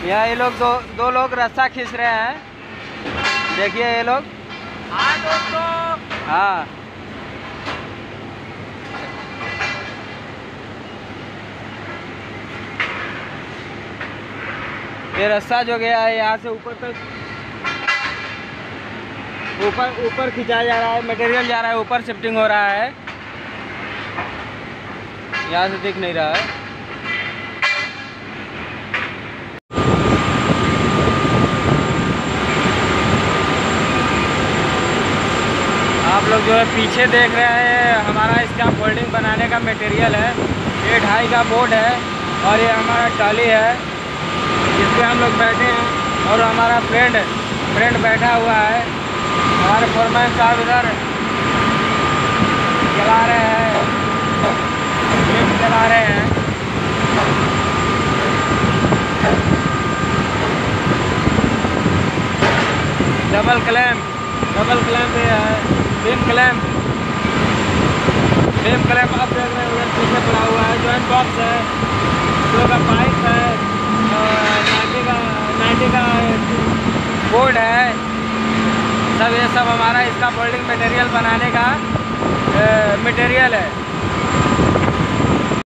यहाँ ये लोग दो लोग रस्सा खींच रहे हैं, देखिए ये लोग। हाँ दोस्तों। हाँ ये रस्सा जो गया है यहाँ से ऊपर तक, ऊपर खिंचाया जा रहा है, मटेरियल जा रहा है ऊपर, शिफ्टिंग हो रहा है। यहाँ से दिख नहीं रहा है। आप लोग जो है पीछे देख रहे हैं, हमारा इसका फोल्डिंग बनाने का मटेरियल है। ये 2.5 का बोर्ड है और ये हमारा ट्रॉली है जिस पे हम लोग बैठे हैं, और हमारा फ्रेंड बैठा हुआ है। हमारे फोरमैन साहब इधर चला रहे हैं, लिफ्ट चला रहे हैं। डबल क्लैंप पे है, बीम क्लैंप आप देख रहे हैं, उधर पीछे पड़ा हुआ है। जॉइंट बॉक्स है, 2 का पाइप है, 90 का बोर्ड है। सब ये सब हमारा इसका फोल्डिंग मटेरियल बनाने का मटेरियल है।